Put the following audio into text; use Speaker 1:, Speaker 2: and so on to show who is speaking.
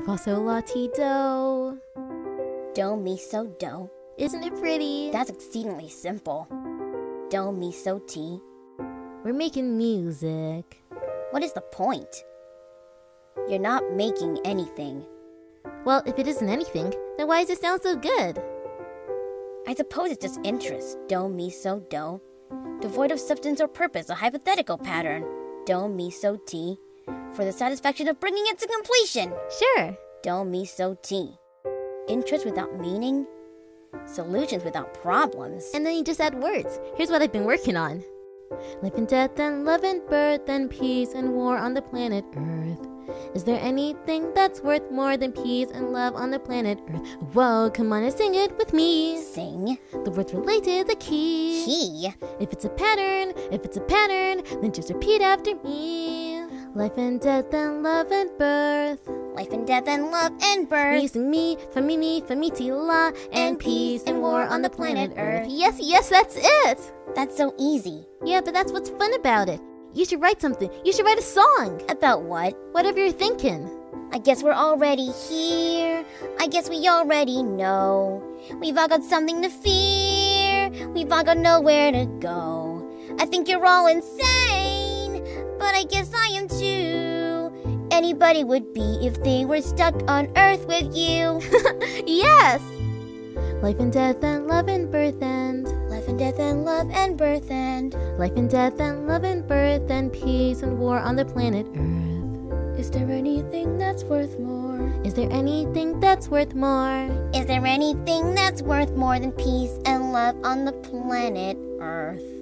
Speaker 1: fa sol la ti do.
Speaker 2: Do, mi, so, do.
Speaker 1: Isn't it pretty?
Speaker 2: That's exceedingly simple. Do, mi, so, ti.
Speaker 1: We're making music.
Speaker 2: What is the point? You're not making anything.
Speaker 1: Well, if it isn't anything, then why does it sound so good?
Speaker 2: I suppose it's just interest. Do, mi, so, do. Devoid of substance or purpose, a hypothetical pattern. Do, mi, so, ti. For the satisfaction of bringing it to completion.
Speaker 1: Sure.
Speaker 2: Do, mi, so, ti. Interest without meaning. Solutions without problems.
Speaker 1: And then you just add words. Here's what I've been working on. Life and death and love and birth and peace and war on the planet Earth. Is there anything that's worth more than peace and love on the planet Earth? Whoa, come on and sing it with me.
Speaker 2: Sing.
Speaker 1: The words related, the key.
Speaker 2: Key.
Speaker 1: If it's a pattern, then just repeat after me. Life and death and love and birth.
Speaker 2: Life and death and love and birth.
Speaker 1: Me sing me, famiti la, and peace and war on the planet Earth. Yes, that's it.
Speaker 2: That's so easy.
Speaker 1: Yeah, but that's what's fun about it. You should write something. You should write a song.
Speaker 2: About what?
Speaker 1: Whatever you're thinking.
Speaker 2: I guess we're already here. I guess we already know. We've all got something to fear. We've all got nowhere to go. I think you're all insane, but I guess I am too. Anybody would be if they were stuck on Earth with you.
Speaker 1: Yes! Life and death and love and birth and
Speaker 2: life and death and love and birth and
Speaker 1: life and death and love and birth and peace and war on the planet Earth.
Speaker 2: Is there anything that's worth more?
Speaker 1: Is there anything that's worth more?
Speaker 2: Is there anything that's worth more than peace and love on the planet Earth?